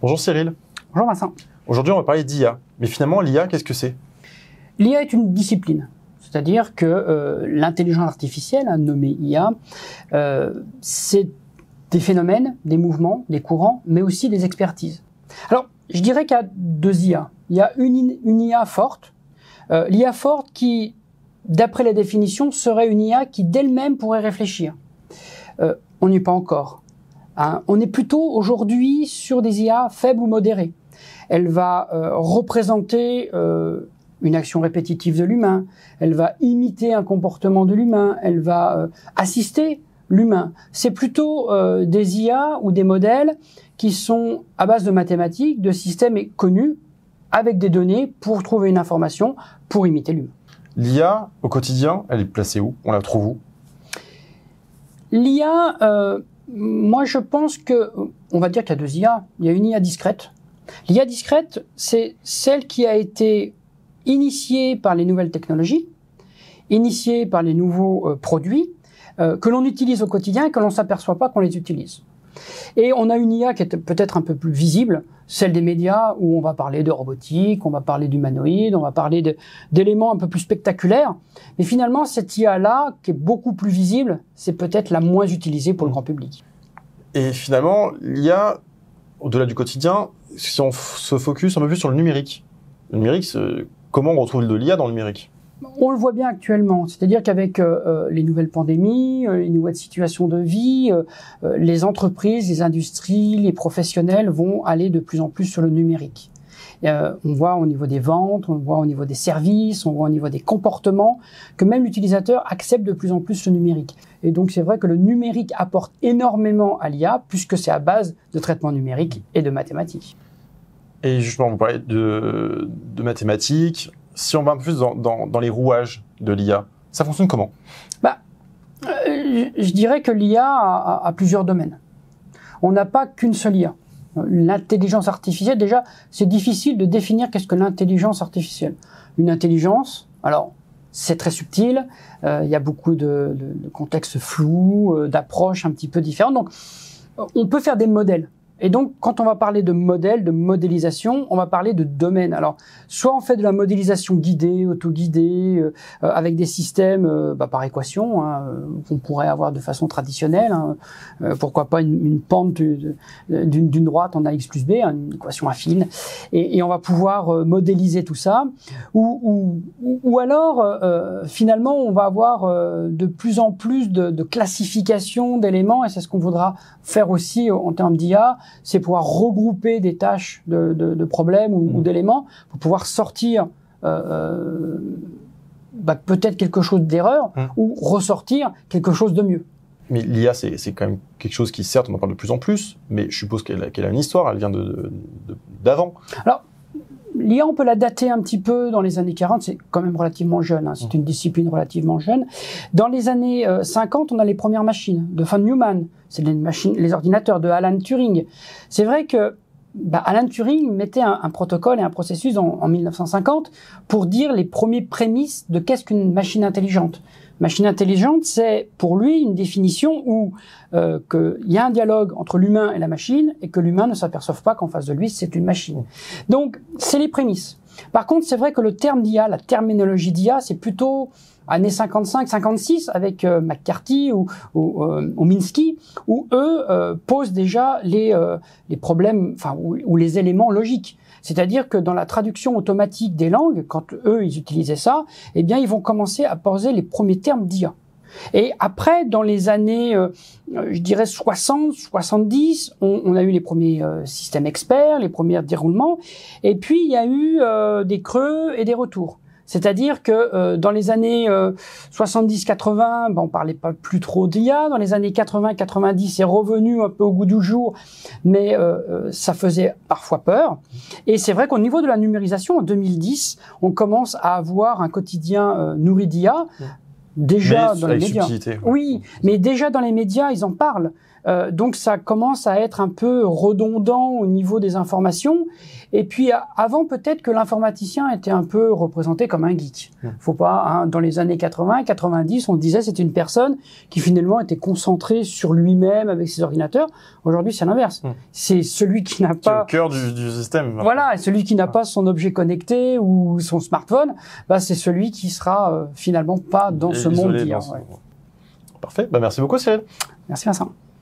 Bonjour Cyril. Bonjour Vincent. Aujourd'hui, on va parler d'IA. Mais finalement, l'IA, qu'est-ce que c'est? L'IA est une discipline. C'est-à-dire que l'intelligence artificielle, nommée IA, c'est des phénomènes, des mouvements, des courants, mais aussi des expertises. Alors, je dirais qu'il y a deux IA. Il y a une IA forte. L'IA forte qui, d'après les définitions, serait une IA qui d'elle-même pourrait réfléchir. On n'y est pas encore. On est plutôt aujourd'hui sur des IA faibles ou modérées. Elle va représenter une action répétitive de l'humain, elle va imiter un comportement de l'humain, elle va assister l'humain. C'est plutôt des IA ou des modèles qui sont à base de mathématiques, de systèmes connus, avec des données pour trouver une information, pour imiter l'humain. L'IA, au quotidien, elle est placée où? On la trouve où? L'IA, moi je pense que, on va dire qu'il y a deux IA. Il y a une IA discrète. L'IA discrète, c'est celle qui a été initiée par les nouvelles technologies, initiée par les nouveaux produits, que l'on utilise au quotidien et que l'on ne s'aperçoit pas qu'on les utilise. Et on a une IA qui est peut-être un peu plus visible, celle des médias, où on va parler de robotique, on va parler d'humanoïdes, on va parler d'éléments un peu plus spectaculaires. Mais finalement, cette IA-là, qui est beaucoup plus visible, c'est peut-être la moins utilisée pour le grand public. Et finalement, l'IA, au-delà du quotidien, si on se focus un peu plus sur le numérique. Le numérique, comment on retrouve de l'IA dans le numérique? On le voit bien actuellement, c'est-à-dire qu'avec les nouvelles pandémies, les nouvelles situations de vie, les entreprises, les industries, les professionnels vont aller de plus en plus sur le numérique. On voit au niveau des ventes, on voit au niveau des services, on voit au niveau des comportements, que même l'utilisateur accepte de plus en plus le numérique. Et donc c'est vrai que le numérique apporte énormément à l'IA, puisque c'est à base de traitement numérique et de mathématiques. Et justement, vous parlez de mathématiques. Si on va un peu plus dans les rouages de l'IA, ça fonctionne comment? Je dirais que l'IA a plusieurs domaines. On n'a pas qu'une seule IA. L'intelligence artificielle, déjà, c'est difficile de définir qu'est-ce que l'intelligence artificielle. Une intelligence, alors, c'est très subtil, il y a beaucoup de contextes flous, d'approches un petit peu différentes. Donc, on peut faire des modèles. Et donc, quand on va parler de modèle, de modélisation, on va parler de domaine. Alors, soit on fait de la modélisation guidée, autoguidée, avec des systèmes par équation, qu'on pourrait avoir de façon traditionnelle. Pourquoi pas une pente d'une droite en ax plus b, une équation affine. Et on va pouvoir modéliser tout ça. Ou alors, finalement, on va avoir de plus en plus de classification d'éléments, et c'est ce qu'on voudra faire aussi en termes d'IA, c'est pouvoir regrouper des tâches de problèmes ou d'éléments pour pouvoir sortir peut-être quelque chose d'erreur ou ressortir quelque chose de mieux. Mais l'IA, c'est quand même quelque chose qui, certes, on en parle de plus en plus, mais je suppose qu'elle a une histoire, elle vient d'avant. Alors, l'IA, on peut la dater un petit peu dans les années 40, c'est quand même relativement jeune, c'est une discipline relativement jeune. Dans les années 50, on a les premières machines de von Neumann, c'est les ordinateurs de Alan Turing. C'est vrai que Alan Turing mettait un protocole et un processus en 1950 pour dire les premiers prémices de qu'est-ce qu'une machine intelligente. Machine intelligente, c'est pour lui une définition où qu'il y a un dialogue entre l'humain et la machine et que l'humain ne s'aperçoive pas qu'en face de lui, c'est une machine. Donc, c'est les prémices. Par contre, c'est vrai que le terme d'IA, la terminologie d'IA, c'est plutôt années 55-56 avec McCarthy ou Minsky, où eux posent déjà les problèmes, ou les éléments logiques. C'est-à-dire que dans la traduction automatique des langues, quand eux ils utilisaient ça, eh bien ils vont commencer à poser les premiers termes d'IA. Et après, dans les années, je dirais 60, 70, on a eu les premiers systèmes experts, les premiers déroulements, et puis il y a eu des creux et des retours. C'est-à-dire que dans les années 70-80, on parlait pas plus trop d'IA. Dans les années 80-90, c'est revenu un peu au goût du jour, mais ça faisait parfois peur. Et c'est vrai qu'au niveau de la numérisation, en 2010, on commence à avoir un quotidien nourri d'IA. Déjà dans les médias. Oui, mais déjà dans les médias, ils en parlent. Donc ça commence à être un peu redondant au niveau des informations. Et puis avant peut-être que l'informaticien était un peu représenté comme un geek. Faut pas, hein, dans les années 80, 90, on disait c'était une personne qui finalement était concentrée sur lui-même avec ses ordinateurs. Aujourd'hui c'est l'inverse. C'est celui qui n'a pas... au cœur du système. Voilà, et celui qui n'a pas son objet connecté ou son smartphone, bah c'est celui qui sera finalement pas dans ce monde d'hier. Parfait, bah merci beaucoup Cyril. Merci Vincent.